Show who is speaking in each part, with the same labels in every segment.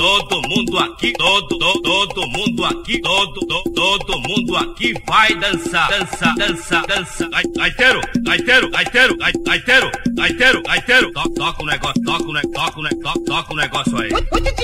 Speaker 1: todo mundo aqui, todo mundo aqui, todo mundo aqui vai dançar, dança. Gaiteiro, toca o negócio, toca o negócio aí.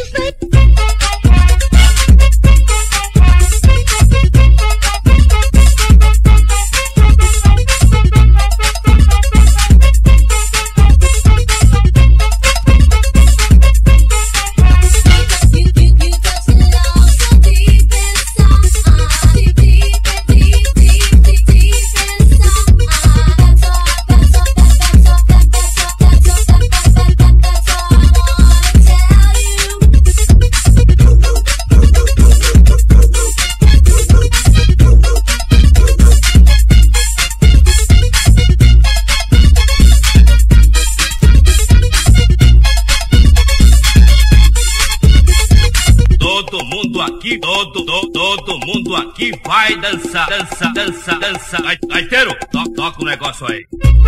Speaker 1: Todo mundo aqui vai dançar, dança. Gaiteiro, toca o negócio aí.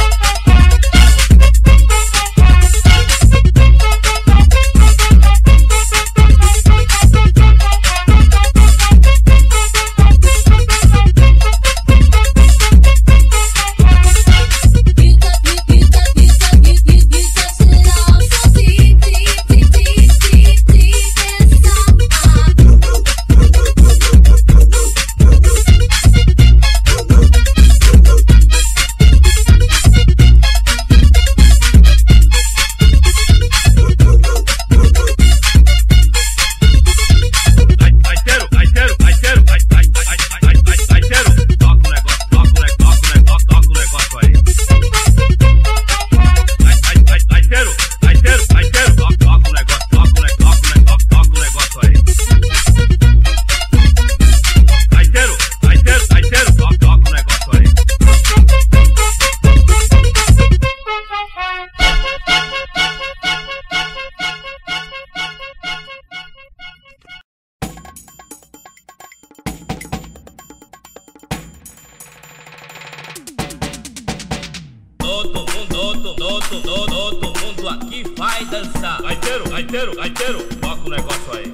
Speaker 1: Todo mundo aqui vai dançar. Gaiteiro, toca o negócio aí.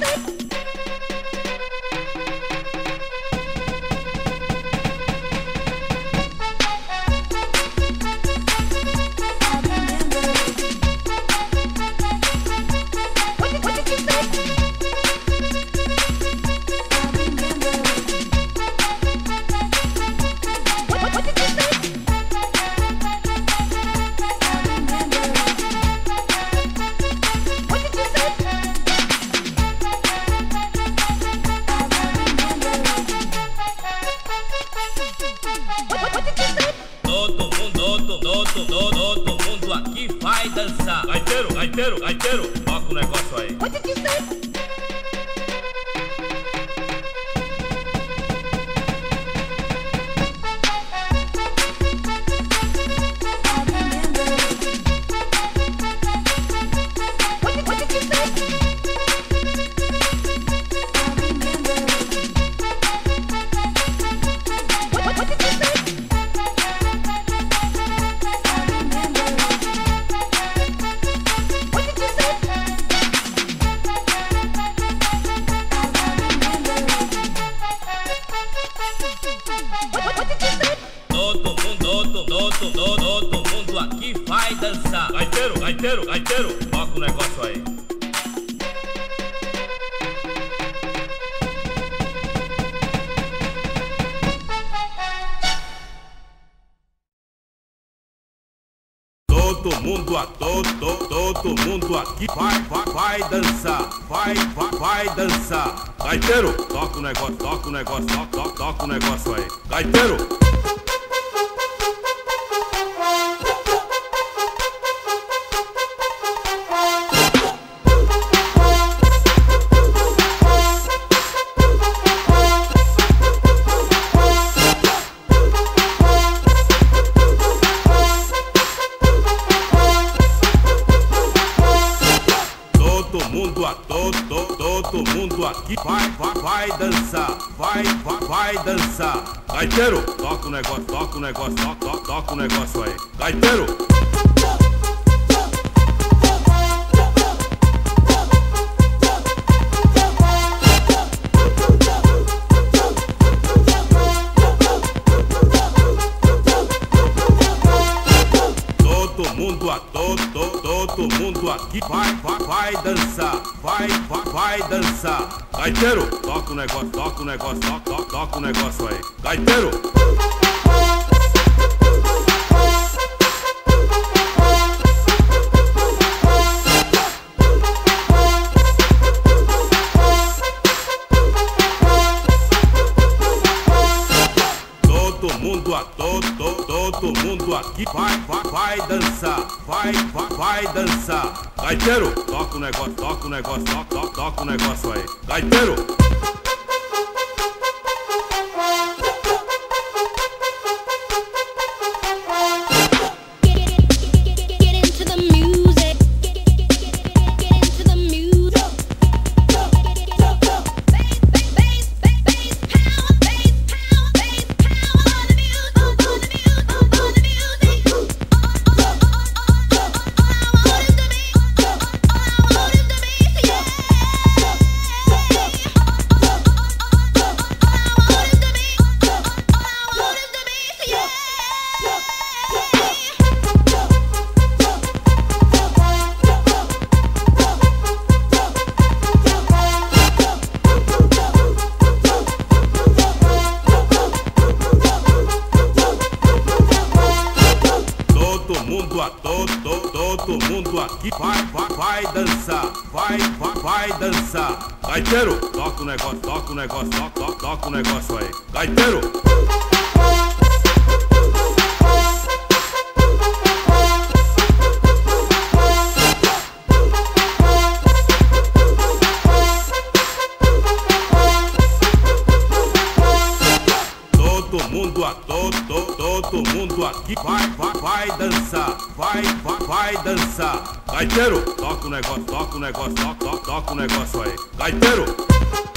Speaker 1: Todo mundo aqui vai dançar. Gaiteiro, toca o negócio aí. Todo mundo aqui vai dançar. Gaiteiro, toca o negócio aí. Todo mundo aqui vai dançar. Vai dançar. Gaiteiro, toca o negócio, toca o negócio aí. Gaiteiro. Todo mundo aqui vai dançar. Vai dançar. Gaiteiro, toca o negócio, toca o negócio aí. Gaiteiro. aqui vai dançar, vai dançar. Gaiteiro, toca o negócio, toca o negócio aí. Gaiteiro. Todo mundo aqui vai dançar, vai dançar. Gaiteiro, toca o negócio, toca o negócio aí. Gaiteiro. Todo mundo aqui vai dançar, vai dançar. Gaiteiro, toca o negócio, toca o negócio aí. Gaiteiro. Todo mundo aqui vai dançar, vai dançar. Gaiteiro, toca o negócio, toca o negócio aí. Gaiteiro.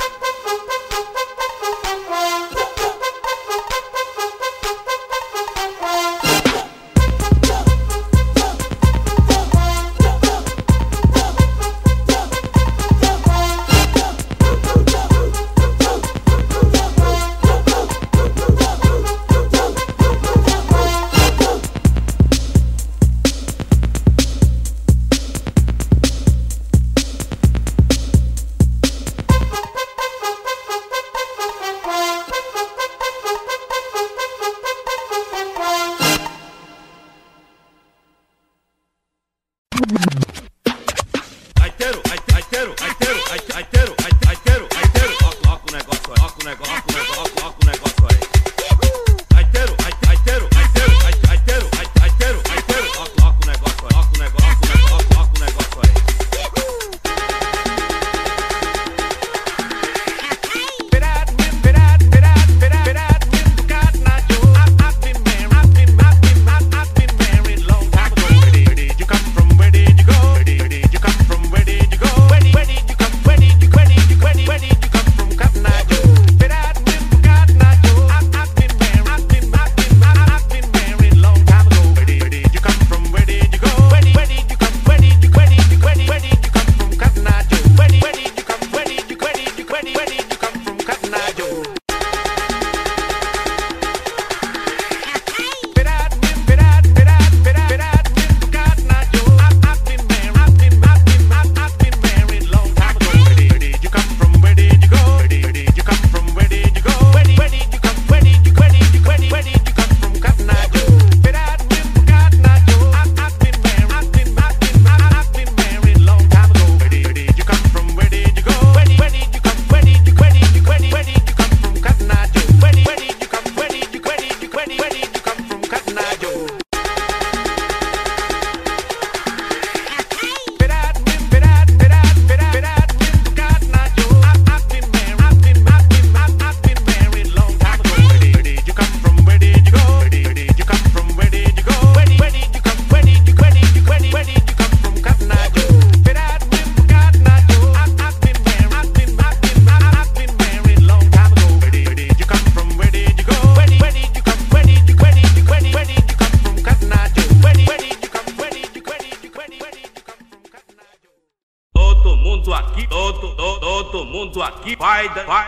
Speaker 1: Todo mundo aqui vai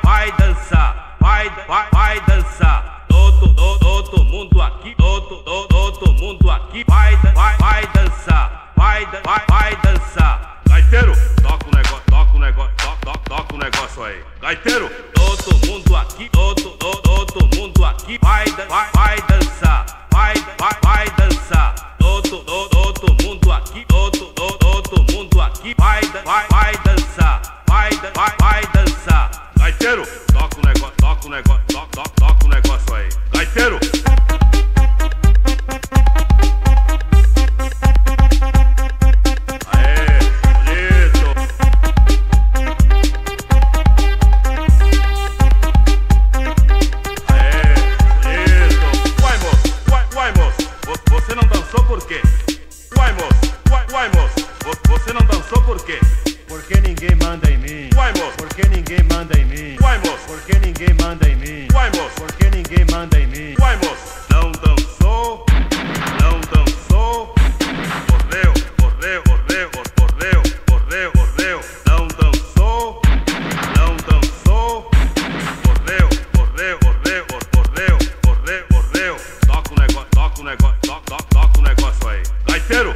Speaker 1: dançar, vai dançar. Todo mundo aqui, todo mundo aqui vai dançar. vai dançar. Gaiteiro, toca o negócio, toca o negócio aí. Gaiteiro, todo mundo aqui, todo mundo aqui vai dançar, vai dançar. Todo mundo aqui, todo mundo aqui vai dançar, vai dançar. Gaiteiro, toca o negócio, toca o negócio aí. Gaiteiro. Você não dançou por quê?
Speaker 2: Porque ninguém manda em mim.
Speaker 1: Uai, moço.
Speaker 2: Porque ninguém manda em mim.
Speaker 1: Uai, moço.
Speaker 2: Porque ninguém manda em mim.
Speaker 1: Uai, moço.
Speaker 2: Porque ninguém manda em mim.
Speaker 1: Uai, moço. Não dançou, não dançou. Correu, correu, correu, correu, correu, correu. Não dançou, não dançou. Correu, correu, correu, correu, correu, correu. Toca o negócio, toca o negócio, toca o negócio aí. Gaiteiro.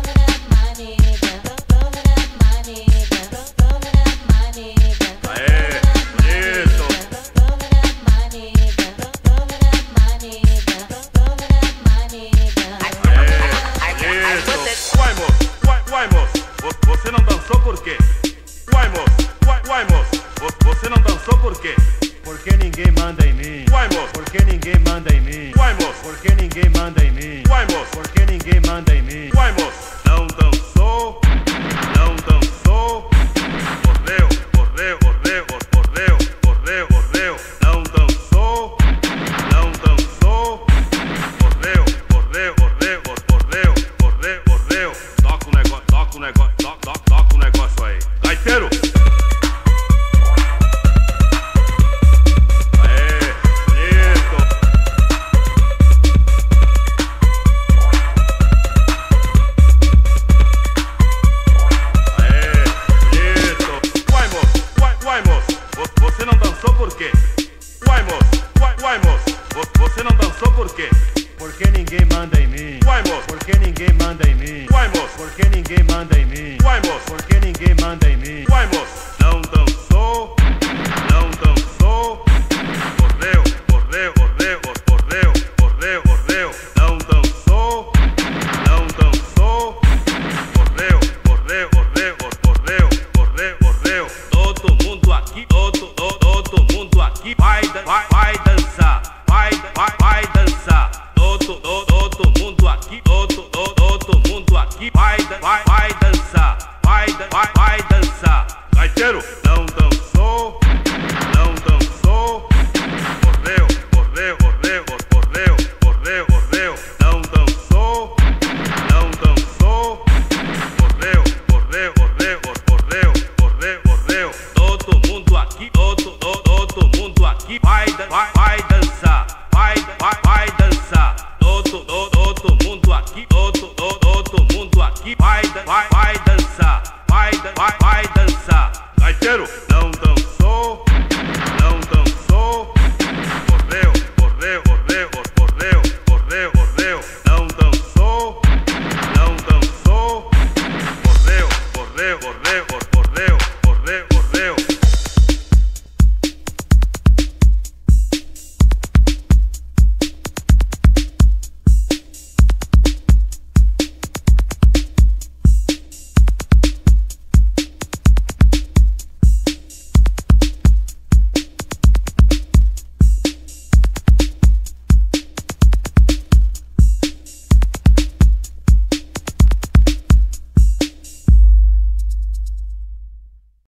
Speaker 1: Uai, moço, você não dançou por quê? Uai, moço, você não dançou por quê?
Speaker 2: Porque ninguém manda em mim.
Speaker 1: Uai, moço.
Speaker 2: Porque ninguém manda em mim.
Speaker 1: Uai, moço.
Speaker 2: Porque ninguém manda em mim.
Speaker 1: Uai, moço.
Speaker 2: Porque ninguém manda em mim.
Speaker 1: Uai, moço. Não dançou, não dançou. Correu, correu, correu, correu, correu, correu. Não dançou, não dançou. Correu, correu, correu, correu, correu, correu. Toca o negócio, toca o negócio, toca o negócio aí. Gaiteiro. Você não dançou por quê? Uai, moço, você não dançou por quê?
Speaker 2: Porque ninguém manda em mim.
Speaker 1: Uai, moço.
Speaker 2: Porque ninguém manda em mim.
Speaker 1: Uai, moço.
Speaker 2: Porque ninguém manda em mim.
Speaker 1: Uai, moço.
Speaker 2: Porque ninguém manda em mim.
Speaker 1: Uai, moço. Não dançou, não dançou. Correu, correu, correu, correu, correu, correu. Não dançou, não dançou. Correu, correu, correu, correu, correu, correu. Todo mundo aqui, todo mundo aqui vai dançar, vai dançar. Todo mundo aqui, todo mundo aqui vai dançar, vai dançar. Gaiteiro, não dançou, não dançou. Correu, correu, correu, correu, correu, correu. Não dançou, não dançou. Correu, correu, correu, correu, correu, correu. Todo mundo aqui, todo mundo aqui vai dançar, vai dançar. Todo mundo aqui, todo mundo aqui vai dançar, vai dançar. Gaiteiro.